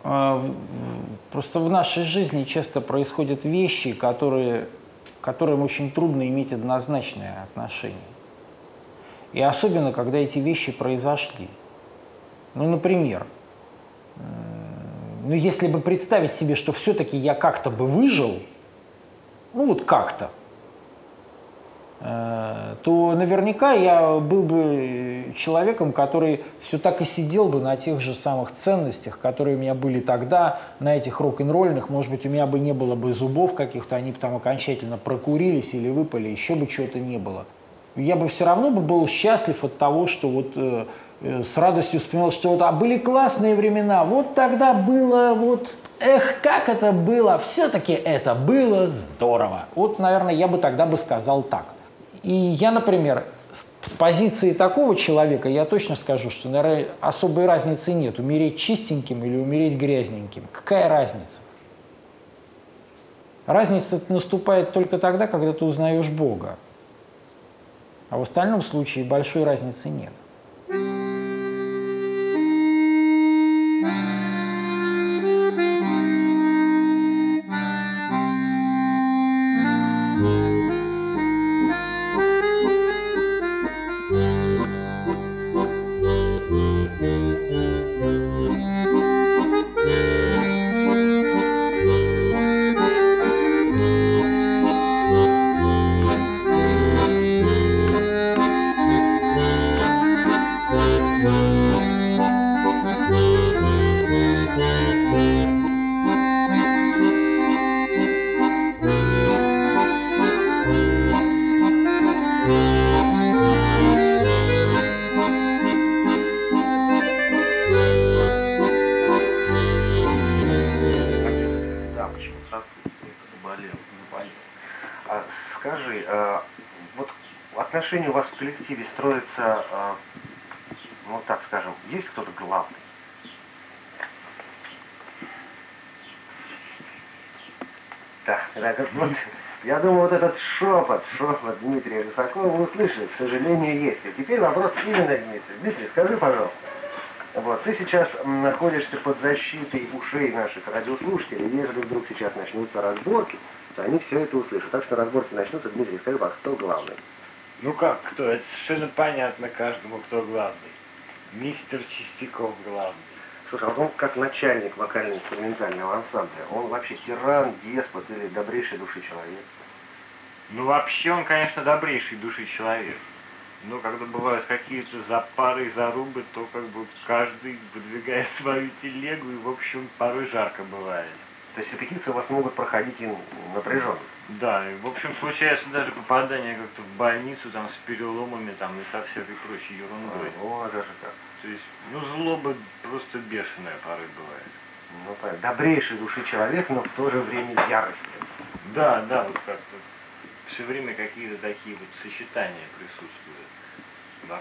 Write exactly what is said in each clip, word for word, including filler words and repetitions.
Просто в нашей жизни часто происходят вещи, которые, к которым очень трудно иметь однозначное отношение. И особенно, когда эти вещи произошли. Ну, например, ну, если бы представить себе, что все-таки я как-то бы выжил, ну вот как-то, то наверняка я был бы человеком, который все так и сидел бы на тех же самых ценностях, которые у меня были тогда, на этих рок-н-ролльных. Может быть, у меня бы не было бы зубов каких-то, они бы там окончательно прокурились или выпали, еще бы чего-то не было. Я бы все равно бы был счастлив от того, что вот э, э, с радостью вспоминал, что вот, а были классные времена, вот тогда было, вот, эх, как это было, все-таки это было здорово. Вот, наверное, я бы тогда бы сказал так. И я, например, с, с позиции такого человека, я точно скажу, что, наверное, особой разницы нет, умереть чистеньким или умереть грязненьким. Какая разница? Разница наступает только тогда, когда ты узнаешь Бога. А в остальном случае большой разницы нет. Скажи, э, вот отношения у вас в коллективе строятся, э, ну так скажем, есть кто-то главный? Да, да, как вот, я думаю, вот этот шепот, шепот Дмитрия Русакова вы услышали, к сожалению, есть. И теперь вопрос именно Дмитрий. Дмитрий, скажи, пожалуйста, вот, ты сейчас находишься под защитой ушей наших радиослушателей, если вдруг сейчас начнутся разборки, то они все это услышат. Так что разборки начнутся. Дмитрий, скажи, а кто главный? Ну как кто? Это совершенно понятно каждому, кто главный. Мистер Чистяков главный. Слушай, а вот он как начальник вокально-инструментального ансамбля, он вообще тиран, деспот или добрейшей души человек? Ну вообще он, конечно, добрейшей души человек. Но когда бывают какие-то запары и зарубы, то как бы каждый выдвигает свою телегу, и в общем порой жарко бывает. То есть репетиции у вас могут проходить и напряженно? Да, и в общем случается даже попадание как-то в больницу там с переломами там и со всякой прочей ерундой. А, вот даже так. То есть, ну злоба просто бешеная порой бывает. Ну понятно. Добрейшей души человек, но в то же время ярости. Да, да, вот как-то все время какие-то такие вот сочетания присутствуют во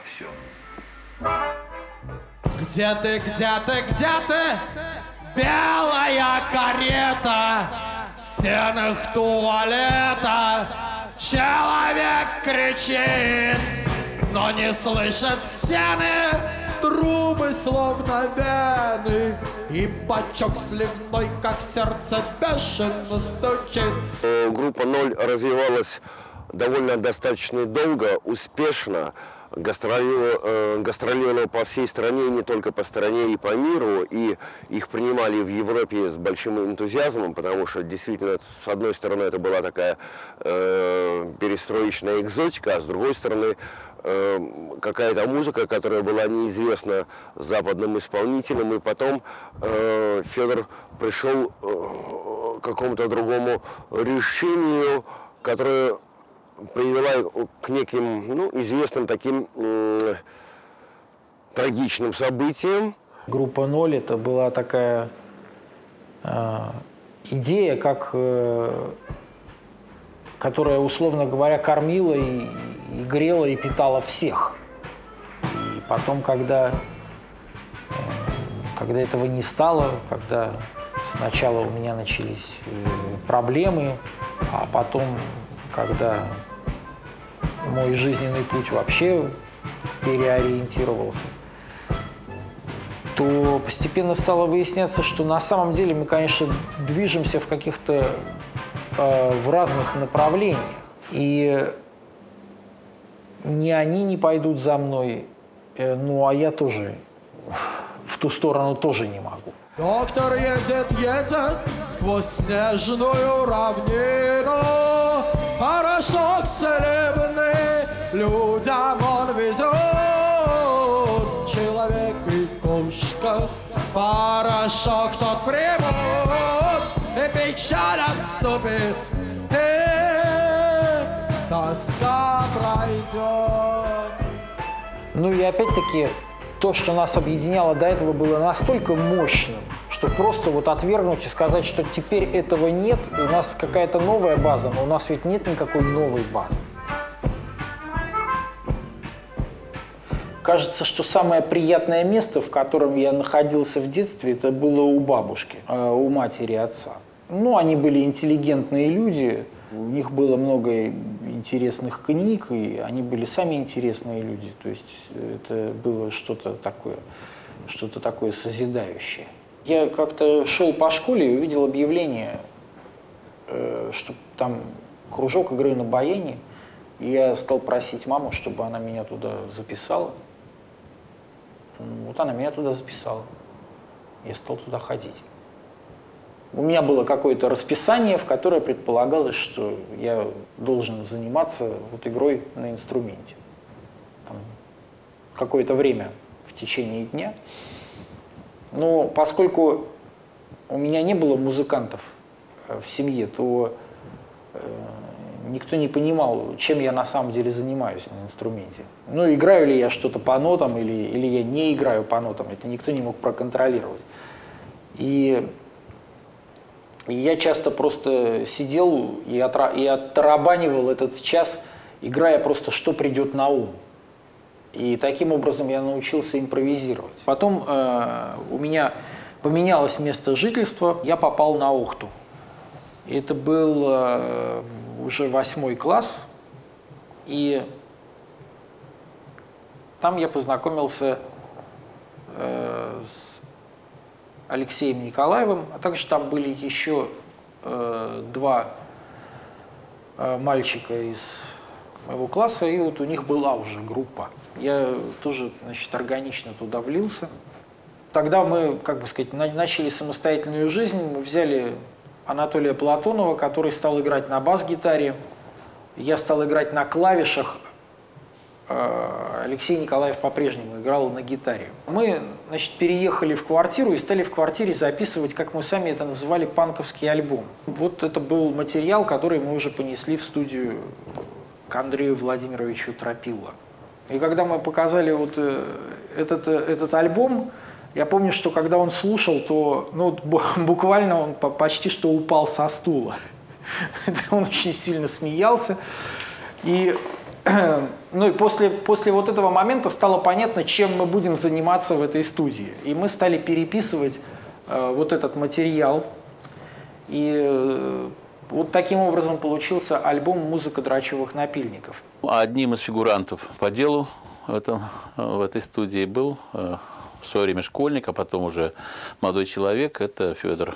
всем. Где ты, где ты, где ты? Белая карета в стенах туалета. Человек кричит, но не слышат стены. Трубы словно вены, и бачок сливной, как сердце, бешено стучит. Группа «Ноль» развивалась довольно достаточно долго, успешно. Гастролировала, гастролировала по всей стране, не только по стране и по миру, и их принимали в Европе с большим энтузиазмом, потому что действительно, с одной стороны, это была такая э, перестроечная экзотика, а с другой стороны, э, какая-то музыка, которая была неизвестна западным исполнителям, и потом э, Федор пришел э, к какому-то другому решению, которое привела к неким, ну, известным таким э, трагичным событиям. Группа «Ноль» — это была такая э, идея, как, э, которая, условно говоря, кормила и, и грела и питала всех. И потом, когда, э, когда этого не стало, когда сначала у меня начались э, проблемы, а потом, когда мой жизненный путь вообще переориентировался, то постепенно стало выясняться, что на самом деле мы, конечно, движемся в каких-то э, в разных направлениях. И ни они не пойдут за мной, э, ну а я тоже в ту сторону тоже не могу. Доктор едет, едет сквозь снежную равнину. Порошок целебный людям он везет. Человек и кошка порошок тот примут, и печаль отступит, и тоска пройдет. Ну и опять-таки то, что нас объединяло до этого, было настолько мощным, что просто вот отвергнуть и сказать, что теперь этого нет, у нас какая-то новая база, но у нас ведь нет никакой новой базы. Кажется, что самое приятное место, в котором я находился в детстве, это было у бабушки, у матери и отца. Ну, они были интеллигентные люди, у них было много интересных книг, и они были сами интересные люди. То есть это было что-то такое, что-то такое созидающее. Я как-то шел по школе и увидел объявление, что там кружок игры на баяне, и я стал просить маму, чтобы она меня туда записала. Вот она меня туда записала. Я стал туда ходить. У меня было какое-то расписание, в которое предполагалось, что я должен заниматься вот игрой на инструменте. Какое-то время в течение дня. Но поскольку у меня не было музыкантов в семье, то никто не понимал, чем я на самом деле занимаюсь на инструменте. Ну, играю ли я что-то по нотам или, или я не играю по нотам, это никто не мог проконтролировать. И я часто просто сидел и, отра и оттарабанивал этот час, играя просто, что придет на ум. И таким образом я научился импровизировать. Потом э, у меня поменялось место жительства, я попал на Охту. Это был э, уже восьмой класс, и там я познакомился э, с Алексеем Николаевым, а также там были еще э, два э, мальчика из моего класса, и вот у них была уже группа. Я тоже, значит, органично туда влился. Тогда мы, как бы сказать, начали самостоятельную жизнь, мы взяли Анатолия Платонова, который стал играть на бас-гитаре, я стал играть на клавишах, Алексей Николаев по-прежнему играл на гитаре. Мы, значит, переехали в квартиру и стали в квартире записывать, как мы сами это называли, панковский альбом. Вот это был материал, который мы уже понесли в студию к Андрею Владимировичу Тропило. И когда мы показали вот этот, этот альбом, я помню, что когда он слушал, то ну, буквально он почти что упал со стула. Он очень сильно смеялся. И, ну, и после, после вот этого момента стало понятно, чем мы будем заниматься в этой студии. И мы стали переписывать э, вот этот материал. И э, вот таким образом получился альбом «Музыка драчевых напильников». Одним из фигурантов по делу в, этом, в этой студии был э, в свое время школьник, а потом уже молодой человек. Это Федор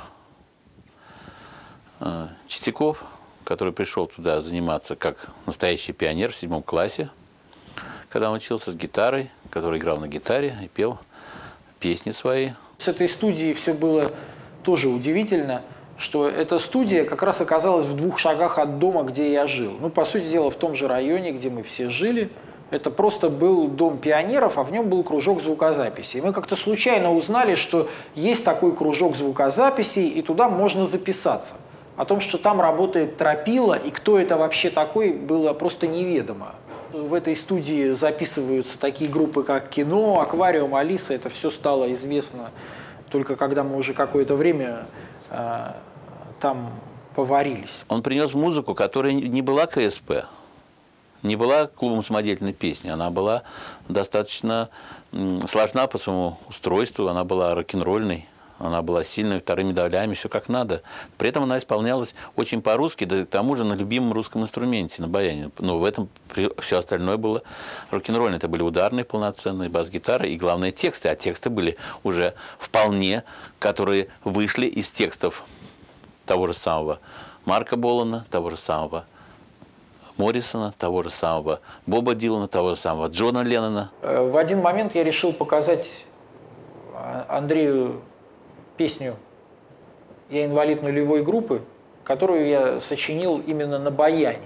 э, Чистяков, который пришел туда заниматься как настоящий пионер в седьмом классе, когда он учился с гитарой, который играл на гитаре и пел песни свои. С этой студией все было тоже удивительно, что эта студия как раз оказалась в двух шагах от дома, где я жил. Ну, по сути дела, в том же районе, где мы все жили. Это просто был дом пионеров, а в нем был кружок звукозаписи. И мы как-то случайно узнали, что есть такой кружок звукозаписи, и туда можно записаться. О том, что там работает Тропило, и кто это вообще такой, было просто неведомо. В этой студии записываются такие группы, как «Кино», «Аквариум», «Алиса». Это все стало известно только когда мы уже какое-то время э, там поварились. Он принес музыку, которая не была ка эс пэ, не была клубом самодеятельной песни. Она была достаточно сложна по своему устройству, она была рок-н-ролльной. Она была сильной, вторыми долями, все как надо. При этом она исполнялась очень по-русски, да к тому же на любимом русском инструменте, на баяне. Но в этом все остальное было рок-н-ролльное. Это были ударные полноценные, бас-гитары и, главное, тексты. А тексты были уже вполне, которые вышли из текстов того же самого Марка Болана, того же самого Моррисона, того же самого Боба Дилана, того же самого Джона Леннона. В один момент я решил показать Андрею песню «Я инвалид нулевой группы», которую я сочинил именно на баяне.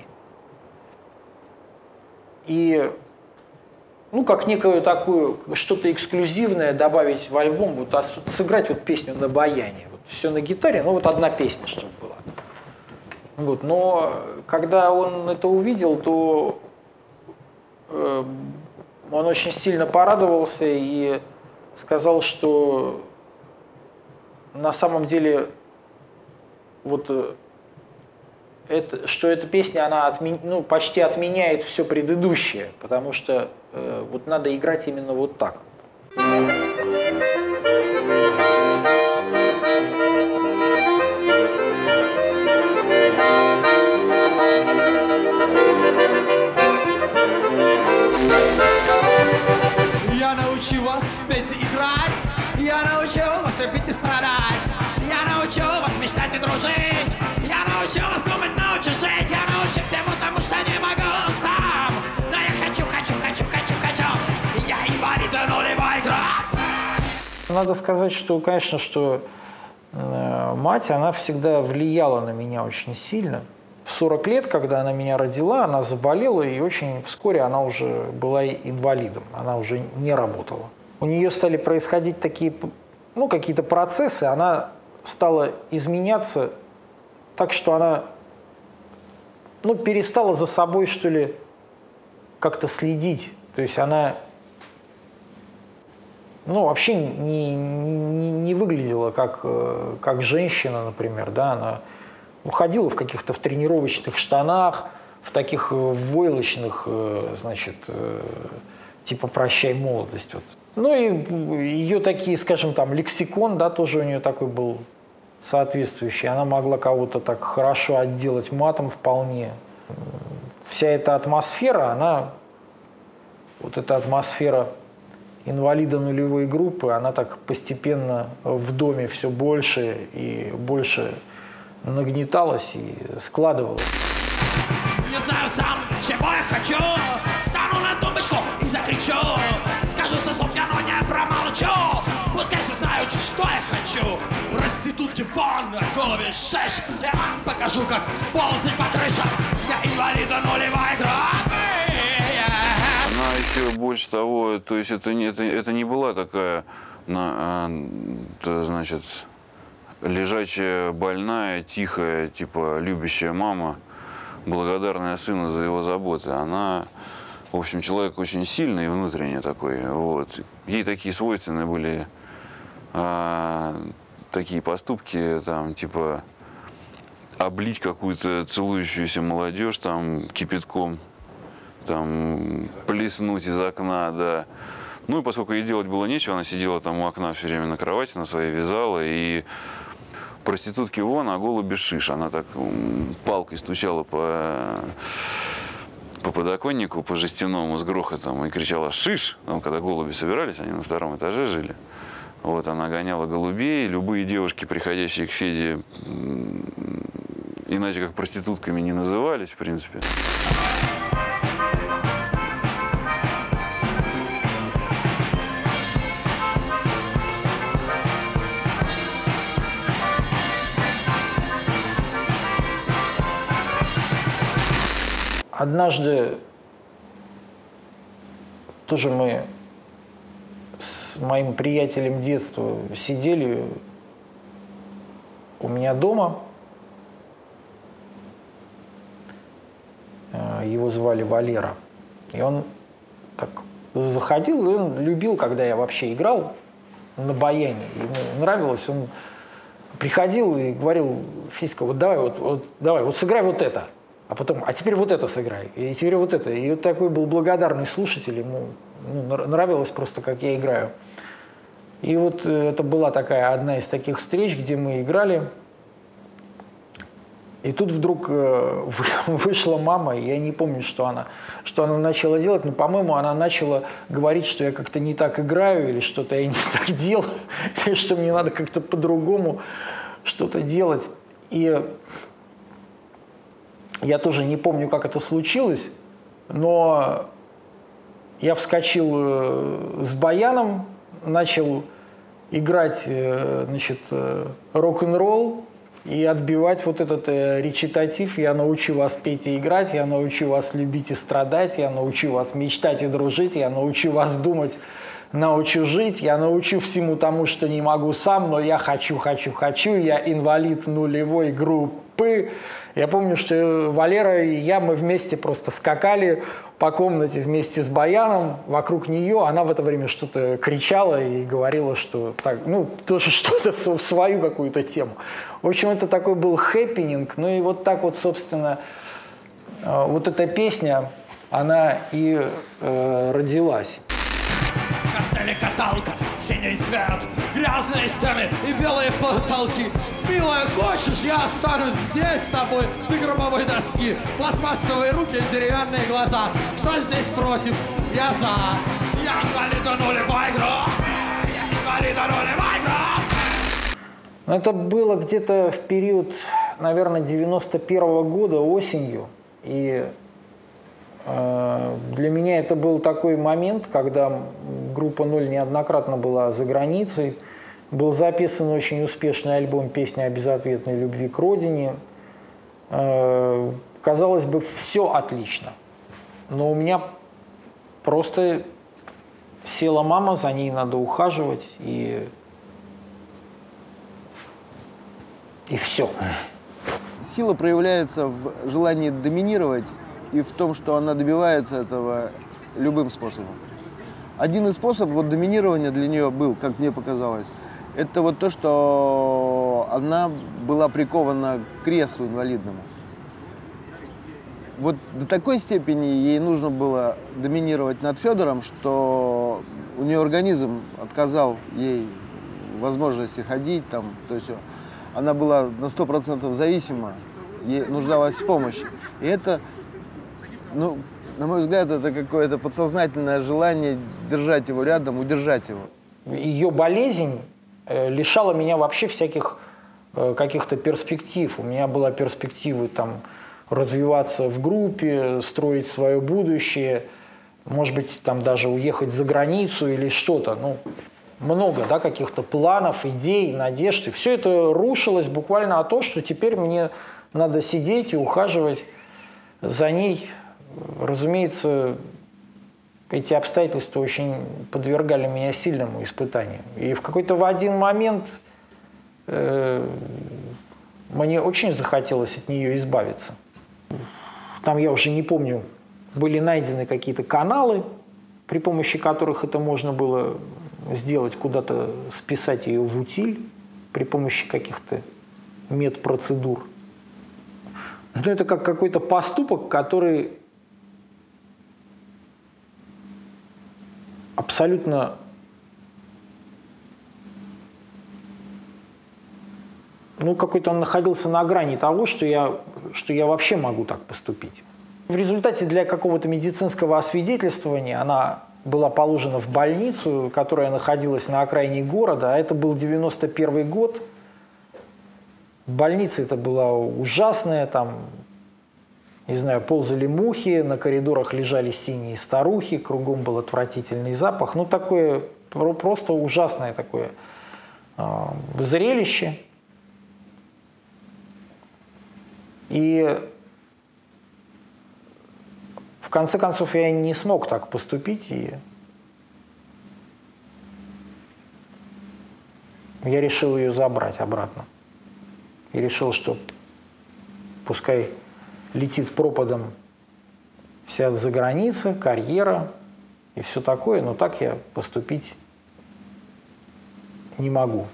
И, ну, как некую такую, что-то эксклюзивное добавить в альбом, вот, сыграть вот песню на баяне. Вот, все на гитаре, ну, вот одна песня, чтобы была. Вот, но когда он это увидел, то э, он очень сильно порадовался и сказал, что на самом деле вот это, что эта песня, она отмен, ну, почти отменяет все предыдущее, потому что э, вот надо играть именно вот так. Я научу вас петь и играть, я научу вас любить и страдать, я научу вас мечтать и дружить, я научу вас думать, научу жить, я научу всему тому, что не могу сам. Но я хочу, хочу, хочу, хочу, хочу, я инвалид нулевой группы. Надо сказать, что, конечно, что э, мать, она всегда влияла на меня очень сильно. В сорок лет, когда она меня родила, она заболела, и очень вскоре она уже была инвалидом, она уже не работала. У нее стали происходить такие, ну, какие-то процессы, она стала изменяться так, что она, ну, перестала за собой, что ли, как-то следить. То есть она, ну, вообще не, не, не выглядела как, как женщина, например, да, она ходила в каких-то в тренировочных штанах, в таких войлочных, значит, типа «Прощай, молодость». Вот. Ну и ее такие, скажем, там, лексикон, да, тоже у нее такой был соответствующий. Она могла кого-то так хорошо отделать матом вполне. Вся эта атмосфера, она, вот эта атмосфера инвалида нулевой группы, она так постепенно в доме все больше и больше нагнеталась и складывалась. Не знаю сам, чего я хочу, встану на тумбочку и закричу, скажу со слов я, но не промолчу, пускай все знают, что я хочу. Проститутки вон, в голове шеш, я вам покажу, как ползать по крышам, я инвалид нулевой группы. Она еще больше того, то есть это не, это, это не была такая, на, а, значит, лежачая, больная, тихая, типа любящая мама, благодарная сыну за его заботы. Она, в общем, человек очень сильный внутренне такой. Вот. Ей такие свойственны были а, такие поступки, там, типа облить какую-то целующуюся молодежь там кипятком, там, плеснуть из окна, да. Ну и поскольку ей делать было нечего, она сидела там у окна все время на кровати, на своей вязала, и проститутки вон, а голуби шиш. Она так палкой стучала по, по подоконнику, по жестяному с грохотом и кричала «шиш!», ну, когда голуби собирались, они на втором этаже жили. Вот, она гоняла голубей, любые девушки, приходящие к Феде, иначе как проститутками не назывались, в принципе. Однажды тоже мы с моим приятелем детства сидели у меня дома. Его звали Валера. И он так заходил, и он любил, когда я вообще играл на баяне. Ему нравилось, он приходил и говорил: Федька, вот давай, вот, вот, давай, вот сыграй вот это. А потом, а теперь вот это сыграй, и теперь вот это. И вот такой был благодарный слушатель, ему ну, нравилось просто, как я играю. И вот это была такая одна из таких встреч, где мы играли. И тут вдруг вышла мама, и я не помню, что она, что она начала делать, но, по-моему, она начала говорить, что я как-то не так играю, или что-то я не так делаю, или что мне надо как-то по-другому что-то делать. И я тоже не помню, как это случилось, но я вскочил с баяном, начал играть, значит, рок-н-ролл, и отбивать вот этот э, речитатив. Я научу вас петь и играть, я научу вас любить и страдать, я научу вас мечтать и дружить, я научу вас думать, научу жить, я научу всему тому, что не могу сам, но я хочу, хочу, хочу, я инвалид нулевой группы. Я помню, что Валера и я, мы вместе просто скакали по комнате вместе с баяном вокруг нее. Она в это время что-то кричала и говорила, что так, ну, тоже что-то в свою какую-то тему. В общем, это такой был хэппининг. Ну и вот так вот, собственно, вот эта песня, она и э, родилась. Костыли, каталка, синий свет, грязные стены и белые потолки. Милая, хочешь, я останусь здесь с тобой на гробовой доске. Пластмассовые руки, деревянные глаза. Кто здесь против? Я за. Я инвалид нулевой группы. Я инвалид нулевой группы. Это было где-то в период, наверное, девяносто первого года осенью. И для меня это был такой момент, когда группа «Ноль» неоднократно была за границей. Был записан очень успешный альбом «Песня о безответной любви к родине». Казалось бы, все отлично. Но у меня просто села мама, за ней надо ухаживать, и, и все. Сила проявляется в желании доминировать и в том, что она добивается этого любым способом. Один из способов вот, доминирования для нее был, как мне показалось, это вот то, что она была прикована к креслу инвалидному. Вот до такой степени ей нужно было доминировать над Федором, что у нее организм отказал ей в возможности ходить. Там, то есть она была на сто процентов зависима, ей нуждалась в помощи. И это, ну, на мой взгляд, это какое-то подсознательное желание держать его рядом, удержать его. Ее болезнь лишала меня вообще всяких каких-то перспектив. У меня была перспектива там развиваться в группе, строить свое будущее, может быть, там даже уехать за границу или что-то. Ну, много, да, каких-то планов, идей, надежд. И все это рушилось буквально о том, что теперь мне надо сидеть и ухаживать за ней. Разумеется, эти обстоятельства очень подвергали меня сильному испытанию. И в какой-то в один момент э, мне очень захотелось от нее избавиться. Там, я уже не помню, были найдены какие-то каналы, при помощи которых это можно было сделать, куда-то списать ее в утиль при помощи каких-то медпроцедур. Но это как какой-то поступок, который абсолютно ну, какой-то он находился на грани того, что я, что я вообще могу так поступить. В результате для какого-то медицинского освидетельствования она была положена в больницу, которая находилась на окраине города, а это был девяносто первый год. Больница это была ужасная, там, не знаю, ползали мухи, на коридорах лежали синие старухи, кругом был отвратительный запах. Ну, такое просто ужасное такое э, зрелище. И в конце концов я не смог так поступить, и я решил ее забрать обратно. И решил, что пускай летит пропадом вся заграница, карьера и все такое, но так я поступить не могу.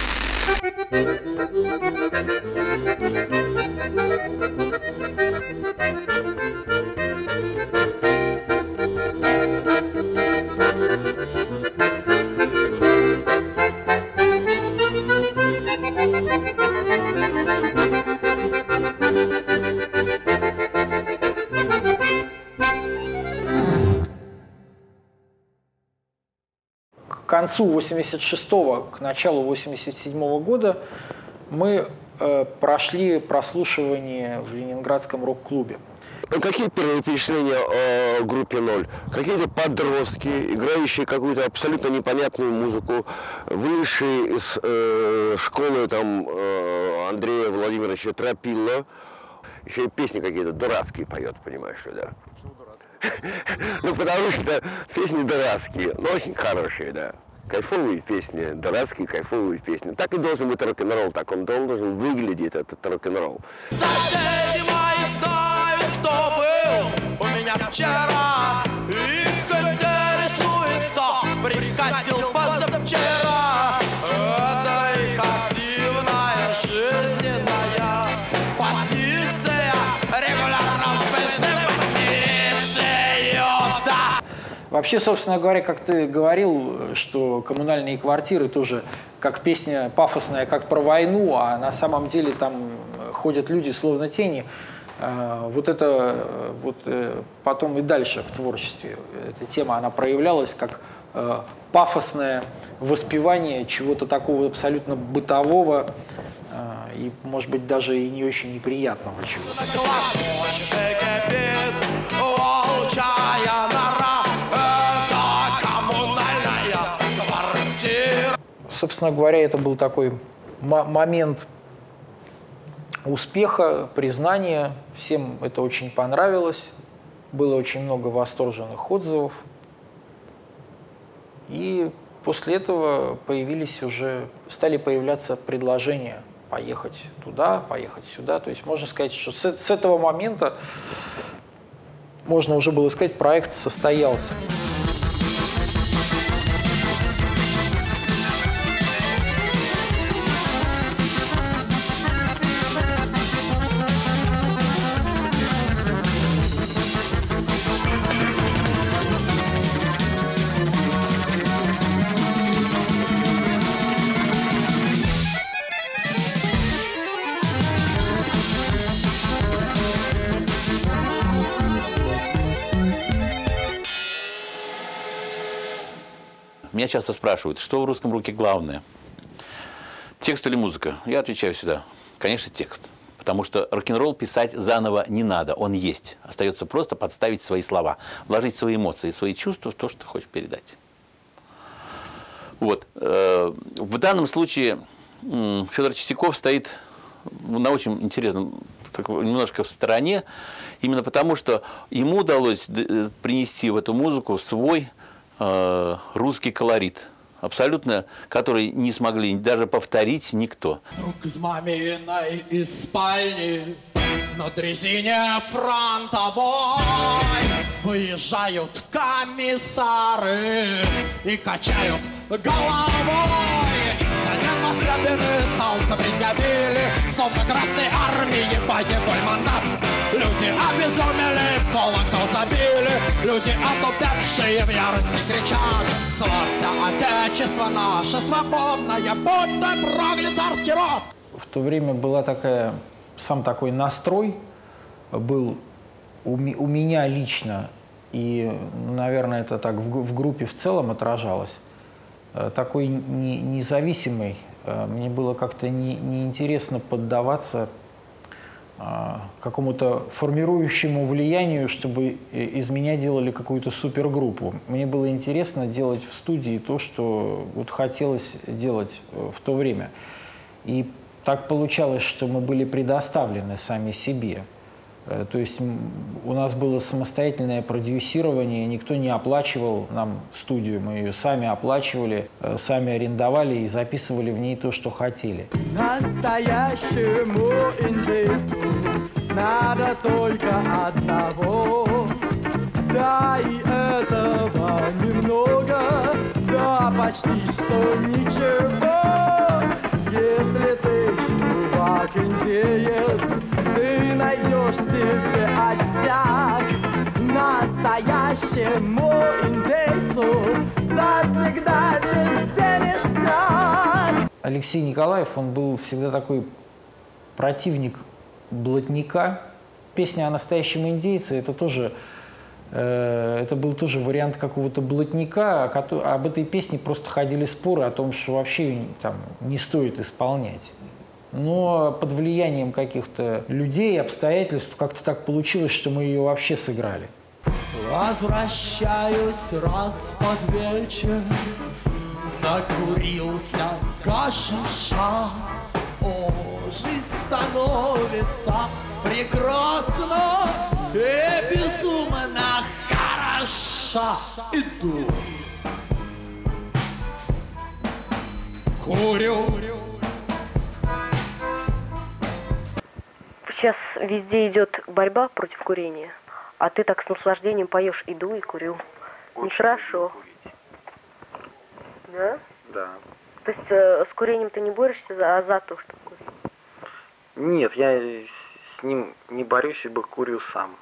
концу восемьдесят шестого, к началу восемьдесят седьмого года мы э, прошли прослушивание в Ленинградском рок-клубе. Какие первые впечатления о группе «Ноль»? Какие-то подростки, играющие какую-то абсолютно непонятную музыку, вышедшие из э, школы там, э, Андрея Владимировича Тропилла. Еще и песни какие-то дурацкие поет, понимаешь ли, да? Ну, потому что песни дурацкие, но очень хорошие, да. Кайфовые песни, дурацкие кайфовые песни. Так и должен быть рок-н-ролл, так он должен выглядеть, этот рок-н-ролл. Соседи мои знают, кто был у меня вчера. Их интересует, кто приходил позавчера. Это их активная жизненная позиция. Регулярно вызывать милицию, да. Вообще, собственно говоря, как ты говорил, что коммунальные квартиры тоже как песня пафосная, как про войну, а на самом деле там ходят люди словно тени. Вот это вот потом и дальше в творчестве эта тема, она проявлялась как пафосное воспевание чего-то такого абсолютно бытового и, может быть, даже и не очень неприятного чего-то. Собственно говоря, это был такой момент успеха, признания. Всем это очень понравилось. Было очень много восторженных отзывов. И после этого появились уже, стали появляться предложения поехать туда, поехать сюда. То есть можно сказать, что с, с этого момента, можно уже было сказать, проект состоялся. Меня часто спрашивают, что в русском роке главное? Текст или музыка? Я отвечаю всегда, конечно, текст. Потому что рок-н-ролл писать заново не надо, он есть. Остается просто подставить свои слова, вложить свои эмоции, свои чувства в то, что ты хочешь передать. Вот. В данном случае Федор Чистяков стоит на очень интересном, немножко в стороне, именно потому что ему удалось принести в эту музыку свой русский колорит, абсолютно, который не смогли даже повторить никто. Друг из маминой из спальни на дрезине фронтовой выезжают комиссары и качают головой. Занятно скрябины, солнце предъявили, словно Красной Армии боевой мандат. Люди обезумели, в колокол забили, люди, отупевшие в ярости кричат: славься, Отечество наше свободное, будь ты проклят царский род! В то время была такая, сам такой настрой был у, ми, у меня лично, и, наверное, это так в, в группе в целом отражалось, такой не, независимый. Мне было как-то не, неинтересно поддаваться какому-то формирующему влиянию, чтобы из меня делали какую-то супергруппу. Мне было интересно делать в студии то, что вот хотелось делать в то время. И так получалось, что мы были предоставлены сами себе. То есть у нас было самостоятельное продюсирование, никто не оплачивал нам студию, мы ее сами оплачивали, сами арендовали и записывали в ней то, что хотели. Настоящему индейцу надо только одного, да и этого немного, да почти что ничего. Если ты чувак индеец, ты найдешь себе оттяг. Настоящему индейцу завсегда везде ништяк. Алексей Николаев, он был всегда такой противник блатника. Песня о настоящем индейце – это тоже Это был тоже вариант какого-то блатника, об этой песне просто ходили споры о том, что вообще там не стоит исполнять. Но под влиянием каких-то людей, обстоятельств как-то так получилось, что мы ее вообще сыграли. Возвращаюсь раз под вечер, накурился гашиша. О, жизнь становится прекрасна и безумно хороша. Иду, курю. Сейчас везде идет борьба против курения, а ты так с наслаждением поешь «Иду и курю». Очень нехорошо. Да? Да. То есть э, с курением ты не борешься, а за то, что куришь? Нет, я с ним не борюсь, ибо курю сам.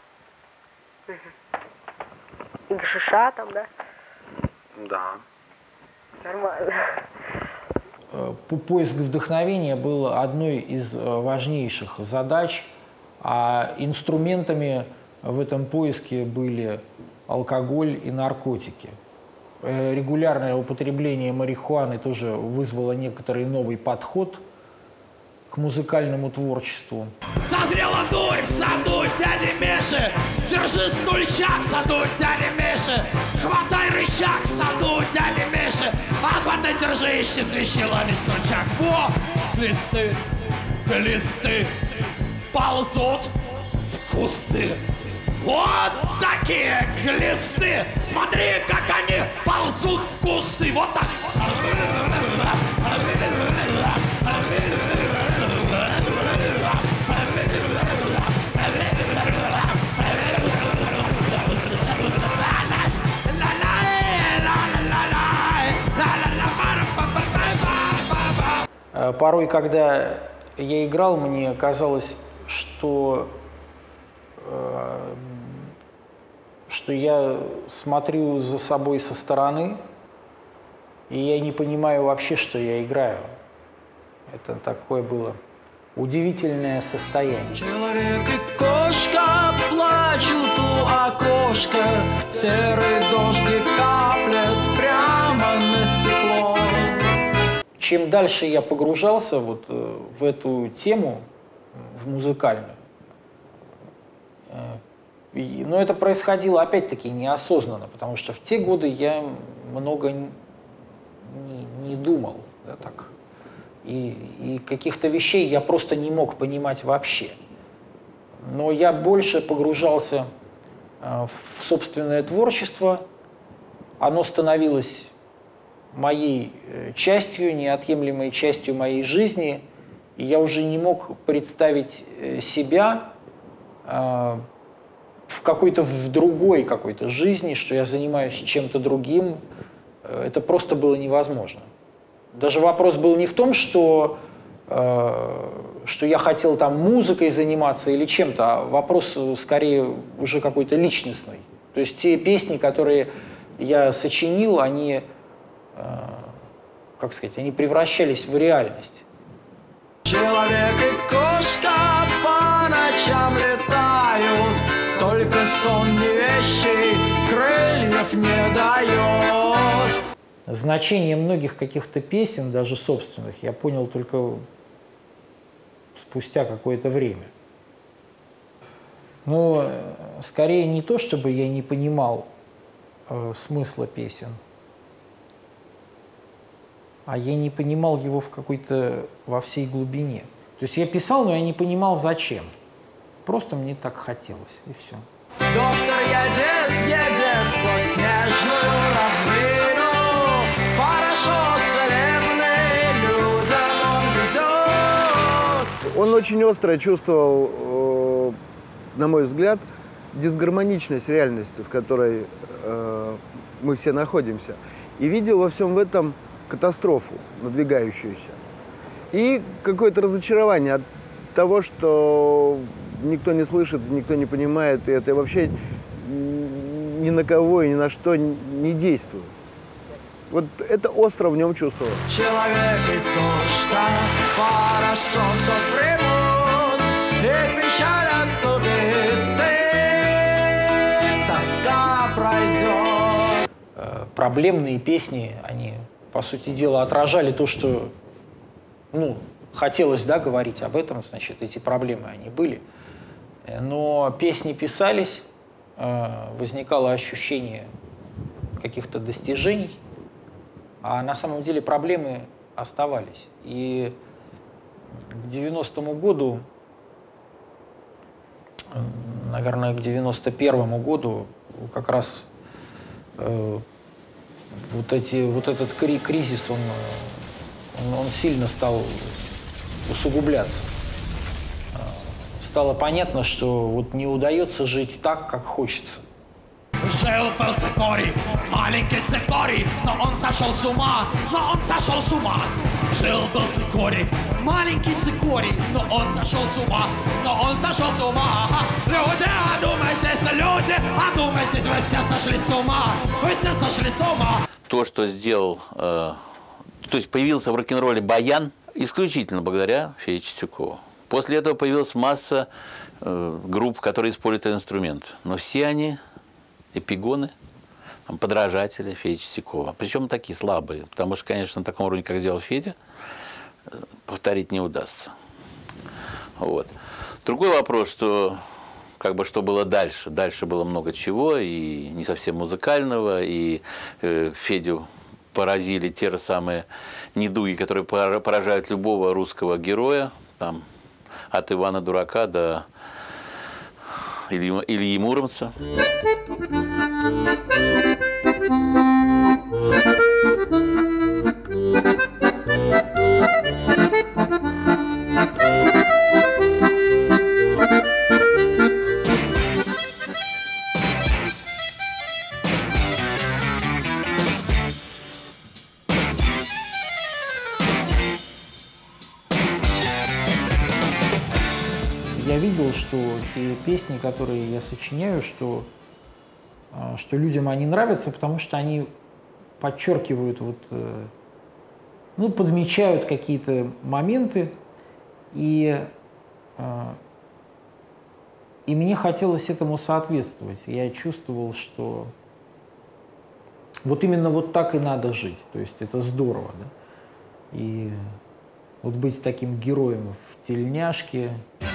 И гашиша там, да? Да. Нормально. Поиск вдохновения был одной из важнейших задач, а инструментами в этом поиске были алкоголь и наркотики. Регулярное употребление марихуаны тоже вызвало некоторый новый подход к музыкальному творчеству. Созрела дурь в саду дяди Миши, держи стульчак в саду дяди Миши, хватай рычаг в саду дяди Миши, а хватай, держи, ищи свищелами стульчак. Во, глисты, глисты ползут в кусты. Вот такие глисты, смотри, как они ползут в кусты. Вот так. Порой, когда я играл, мне казалось, что, что я смотрю за собой со стороны, и я не понимаю вообще, что я играю. Это такое было удивительное состояние. Человек и кошка плачут у окошка, серый дождик каплет прямо на стекло. Чем дальше я погружался вот э, в эту тему, в музыкальную, э, и, но это происходило опять-таки неосознанно, потому что в те годы я много не, не думал, да, так, и, и каких-то вещей я просто не мог понимать вообще. Но я больше погружался э, в собственное творчество, оно становилось моей частью, неотъемлемой частью моей жизни, и я уже не мог представить себя э, в какой-то в другой какой-то жизни, что я занимаюсь чем-то другим. Это просто было невозможно. Даже вопрос был не в том, что, э, что я хотел там музыкой заниматься или чем-то, а вопрос скорее уже какой-то личностный. То есть те песни, которые я сочинил, они как сказать, они превращались в реальность. Человек и кошка по ночам летают, только сон не вещий, крыльев не дает. Значение многих каких-то песен, даже собственных, я понял только спустя какое-то время. Но скорее не то, чтобы я не понимал э, смысла песен, а я не понимал его в какой-то, во всей глубине. То есть я писал, но я не понимал, зачем. Просто мне так хотелось, и все. Доктор едет, едет сквозь снежную равнину, порошок целебный людям он везет. Он очень остро чувствовал, на мой взгляд, дисгармоничность реальности, в которой мы все находимся. И видел во всем этом катастрофу надвигающуюся. И какое-то разочарование от того, что никто не слышит, никто не понимает, и это вообще ни на кого и ни на что не действует. Вот это остро в нем чувствовал. Человек и кошка, порошок тот примут, и печаль отступит, и тоска проблемные песни, они, по сути дела, отражали то, что, ну, хотелось, да, говорить об этом, значит, эти проблемы, они были. Но песни писались, возникало ощущение каких-то достижений, а на самом деле проблемы оставались. И к девяностому году, наверное, к девяносто первому году как раз э, вот, эти, вот этот кризис, он, он, он сильно стал усугубляться. Стало понятно, что вот не удается жить так, как хочется. Жил-был цикорий, маленький цикорий, но он сошел с ума, но он сошел с ума. Жил-был цикорий, маленький цикорий, но он сошел с ума, но он сошел с ума. Люди, одумайтесь, люди, одумайтесь, вы все сошли с ума, вы все сошли с ума. То, что сделал, э, то есть появился в рок-н-ролле баян, исключительно благодаря Феде Чистякову. После этого появилась масса э, групп, которые используют этот инструмент. Но все они эпигоны, там, подражатели Феди Чистякова. Причем такие слабые, потому что, конечно, на таком уровне, как сделал Федя, повторить не удастся. Вот. Другой вопрос, что, как бы, что было дальше. Дальше было много чего, и не совсем музыкального, и э, Федю поразили те же самые недуги, которые поражают любого русского героя, там, от Ивана Дурака до Ильи, Ильи Муромца. Я видел, что те песни, которые я сочиняю, что, что людям они нравятся, потому что они подчеркивают, вот, ну, подмечают какие-то моменты, и, и мне хотелось этому соответствовать. Я чувствовал, что вот именно вот так и надо жить, то есть это здорово, да? И вот быть таким героем в тельняшке.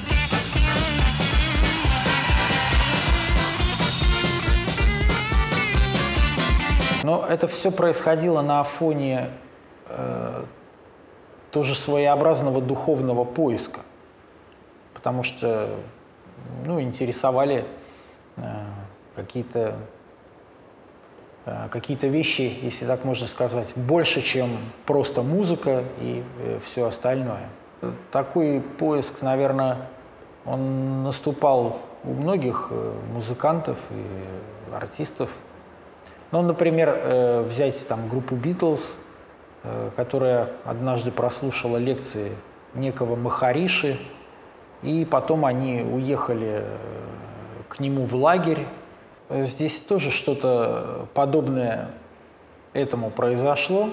Но это все происходило на фоне э, тоже своеобразного духовного поиска, потому что, ну, интересовали э, какие-то э, какие-то вещи, если так можно сказать, больше, чем просто музыка и э, все остальное. Такой поиск, наверное, он наступал у многих э, музыкантов и артистов. Ну, например, взять там группу Битлз, которая однажды прослушала лекции некого Махариши, и потом они уехали к нему в лагерь. Здесь тоже что-то подобное этому произошло,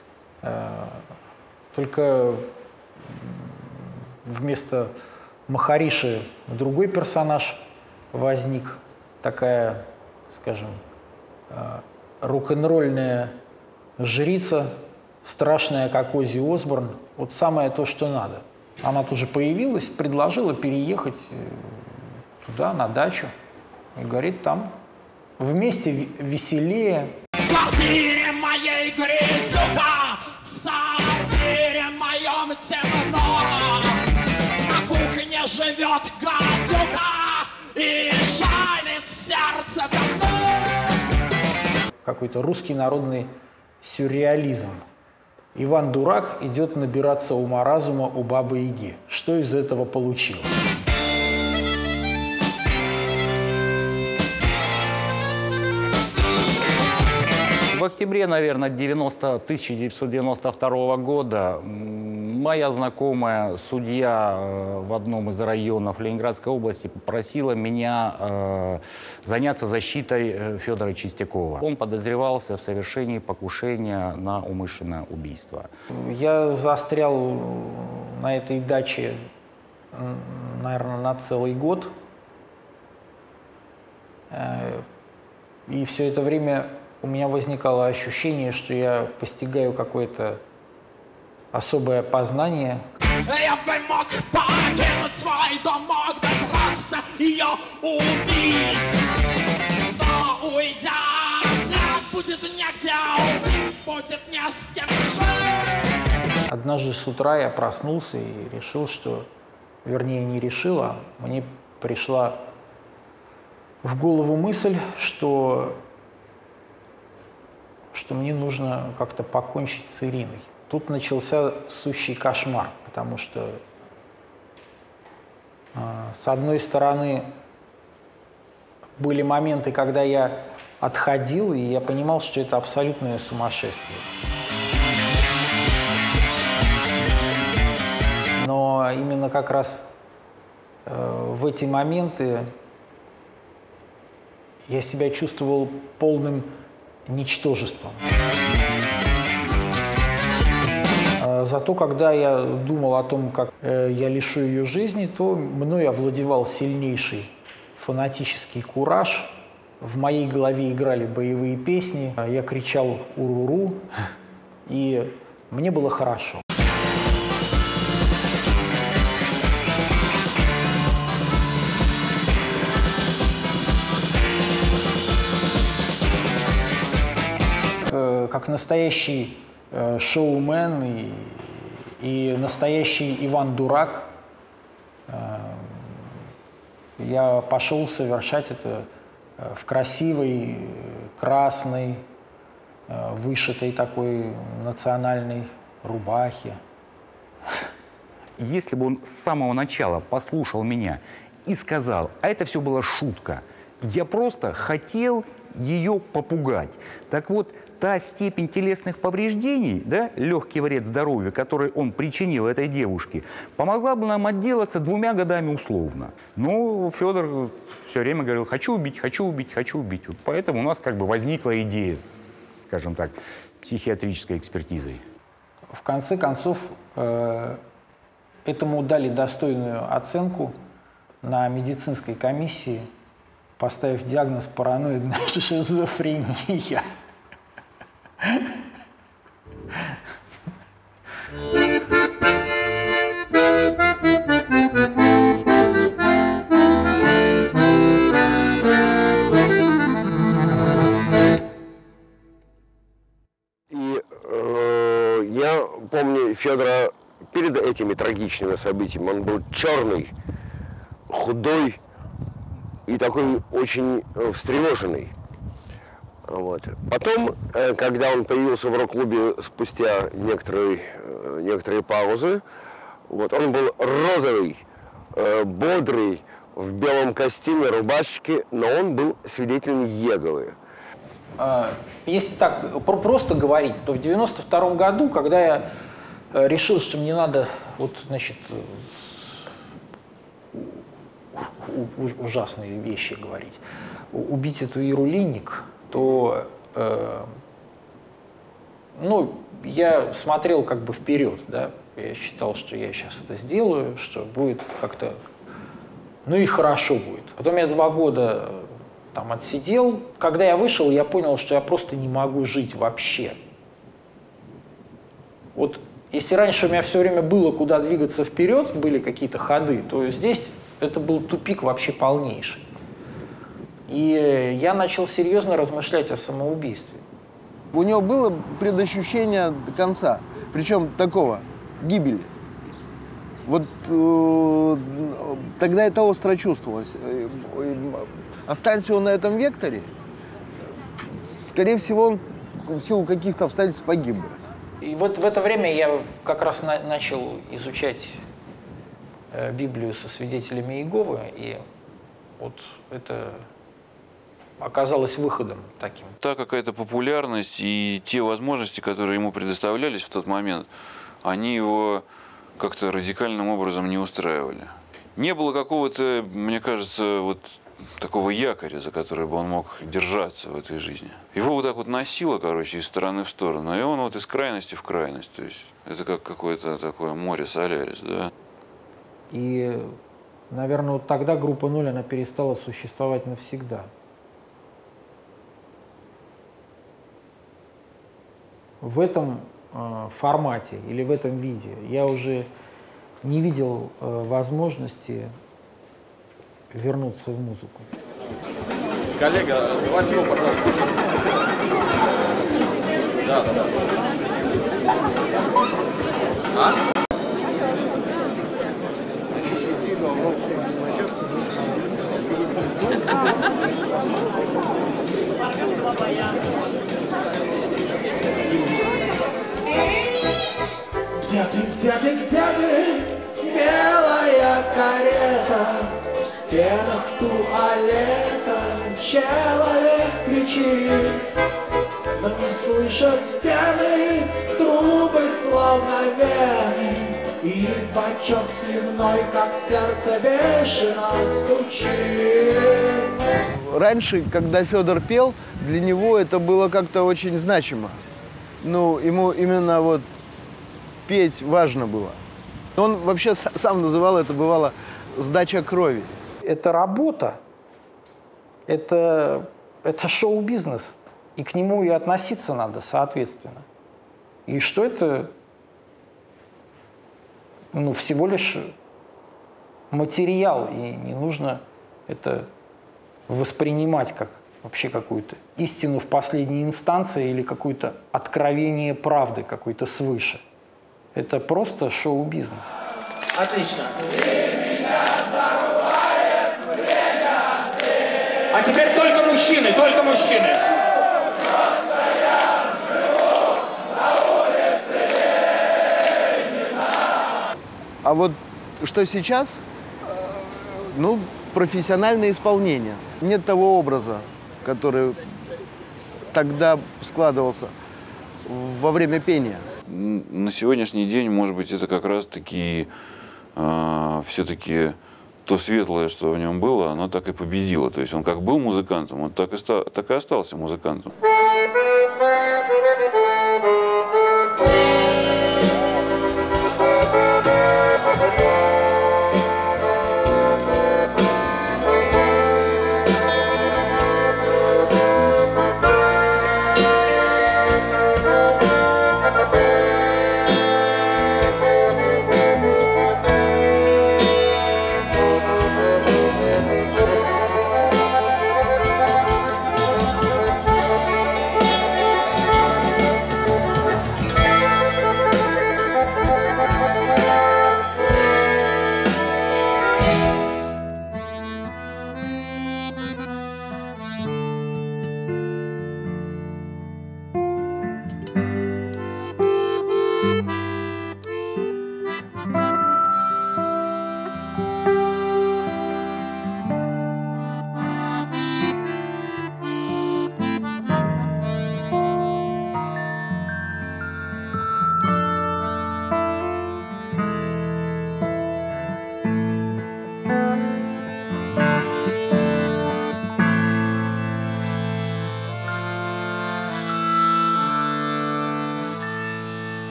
только вместо Махариши другой персонаж возник, такая, скажем, рок-н-ролльная жрица, страшная, как Оззи Осборн, вот самое то, что надо. Она тоже появилась, предложила переехать туда, на дачу, и говорит, там вместе веселее. В квартире моей грязюка, в сортире моем темно, на кухне живет гадюка и шалит в сердце давно. Какой-то русский народный сюрреализм. Иван Дурак идет набираться ума-разума у Бабы-Яги. Что из этого получилось? В октябре, наверное, тысяча девятьсот девяносто второго года моя знакомая, судья в одном из районов Ленинградской области, попросила меня э, заняться защитой Федора Чистякова. Он подозревался в совершении покушения на умышленное убийство. Я застрял на этой даче, наверное, на целый год. И все это время у меня возникало ощущение, что я постигаю какое-то особое познание. Я бы мог покинуть свой дом, мог бы просто ее убить. Но уйдя, мне будет негде убить, будет не с кем жить. Однажды с утра я проснулся и решил, что... Вернее, не решил, а мне пришла в голову мысль, что, что мне нужно как-то покончить с Ириной. Тут начался сущий кошмар, потому что, э, с одной стороны, были моменты, когда я отходил, и я понимал, что это абсолютное сумасшествие. Но именно как раз э, в эти моменты я себя чувствовал полным ничтожеством. Э, зато когда я думал о том, как э, я лишу ее жизни, то мной овладевал сильнейший фанатический кураж. В моей голове играли боевые песни, я кричал «уруру», и мне было хорошо. Как настоящий э, шоумен и, и настоящий Иван Дурак, э, я пошел совершать это в красивой, красной, э, вышитой такой национальной рубахе. Если бы он с самого начала послушал меня и сказал, а это все была шутка, я просто хотел ее попугать. Так вот, та степень телесных повреждений, да, легкий вред здоровью, который он причинил этой девушке, помогла бы нам отделаться двумя годами условно. Но Федор все время говорил, хочу убить, хочу убить, хочу убить. Вот поэтому у нас как бы возникла идея, скажем так, психиатрической экспертизой. В конце концов, э, этому дали достойную оценку на медицинской комиссии, поставив диагноз параноидная шизофрения. И э, я помню Федора перед этими трагичными событиями. Он был черный, худой и такой очень встревоженный. Вот. Потом, когда он появился в рок-клубе спустя некоторые, некоторые паузы, вот, он был розовый, бодрый, в белом костюме, рубашечке, но он был свидетелем Иеговы. Если так просто говорить, то в девяносто втором году, когда я решил, что мне надо, вот, значит, ужасные вещи говорить, убить эту Иру Линник, то э, ну, я смотрел как бы вперед, да, я считал, что я сейчас это сделаю, что будет как-то, ну и хорошо будет. Потом я два года там отсидел. Когда я вышел, я понял, что я просто не могу жить вообще. Вот если раньше у меня все время было куда двигаться вперед, были какие-то ходы, то здесь это был тупик вообще полнейший. И я начал серьезно размышлять о самоубийстве. У него было предощущение до конца, причем такого, гибели. Вот э, тогда это остро чувствовалось. Останься он на этом векторе, скорее всего, он в силу каких-то обстоятельств погиб бы. И вот в это время я как раз на начал изучать э, Библию со свидетелями Иеговы, и вот это оказалось выходом таким. Та какая-то популярность и те возможности, которые ему предоставлялись в тот момент, они его как-то радикальным образом не устраивали. Не было какого-то, мне кажется, вот такого якоря, за который бы он мог держаться в этой жизни. Его вот так вот носило, короче, из стороны в сторону, и он вот из крайности в крайность. То есть это как какое-то такое море Солярис, да. И, наверное, вот тогда группа «Ноль», она перестала существовать навсегда. в этом э, формате или в этом виде я уже не видел э, возможности вернуться в музыку. Коллега, давайте его, пожалуйста, слушайте. Да, да, да. А? Где ты, где ты, где ты, белая карета? В стенах туалета человек кричит, но не слышат стены, трубы словно вены, и бачок сливной, как сердце, бешено стучит. Раньше, когда Федор пел, для него это было как-то очень значимо. Ну, ему именно вот петь важно было. Он вообще сам называл это, бывало, сдача крови. Это работа, это, это шоу-бизнес, и к нему и относиться надо соответственно. И что это, ну, всего лишь материал, и не нужно это воспринимать как вообще какую-то истину в последней инстанции или какое-то откровение правды какой-то свыше. Это просто шоу-бизнес. Отлично. А теперь только мужчины, только мужчины. А вот что сейчас, ну, профессиональное исполнение. Нет того образа, который тогда складывался во время пения. На сегодняшний день, может быть, это как раз-таки э, все-таки то светлое, что в нем было, оно так и победило. То есть он как был музыкантом, он так и, ста, так и остался музыкантом. Thank you.